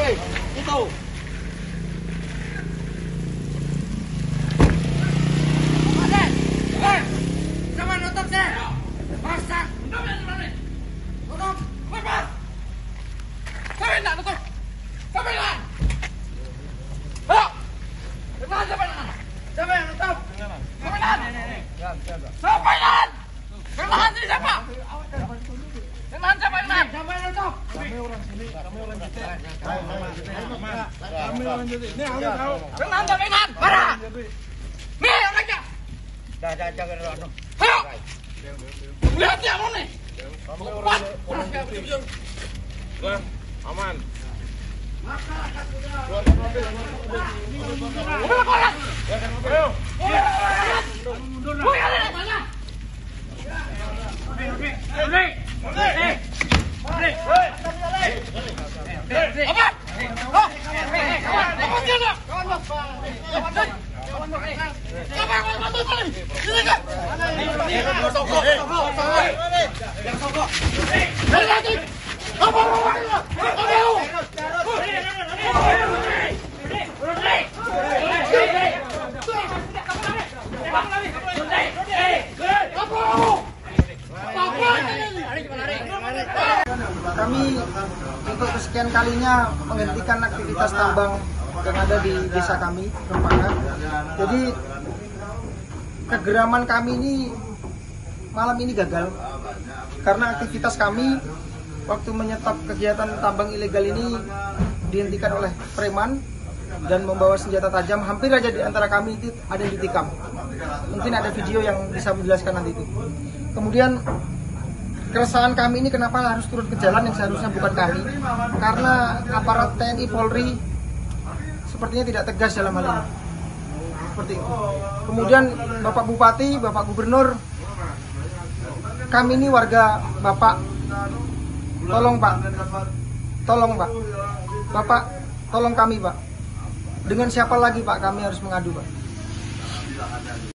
Itu. Sama nutup sih. Masak. Nutup. Lepas. Sampai nak nutup. Sampai nak. Ayo. Lepas sampai nak. Sampai nutup. Sampai nak. Sampai nak. Kenalan sini siapa? Kenalan siapa kenalan? Sampai nutup. Kami orang sini. Kami orang sini. Kami orang sini. Ini aku tahu. Kenalan sampai kenalan. Parah. Nih orangnya. Dah jaga dulu. Ayo. Lihat ya mau nih. Cepat. Aman. Masyarakat sudah. Kami untuk kesekian kalinya menghentikan aktivitas tambang yang ada di desa kami, Rempaka. Jadi kegeraman kami ini malam ini gagal karena aktivitas kami waktu menyetop kegiatan tambang ilegal ini dihentikan oleh preman dan membawa senjata tajam. Hampir aja di antara kami itu ada yang ditikam. Mungkin ada video yang bisa menjelaskan nanti itu. Kemudian keresahan kami ini kenapa harus turun ke jalan yang seharusnya bukan kami, karena aparat TNI Polri sepertinya tidak tegas dalam hal ini. Seperti itu. Kemudian Bapak Bupati, Bapak Gubernur, kami ini warga Bapak, tolong Pak, Bapak, tolong kami Pak. Dengan siapa lagi Pak kami harus mengadu Pak?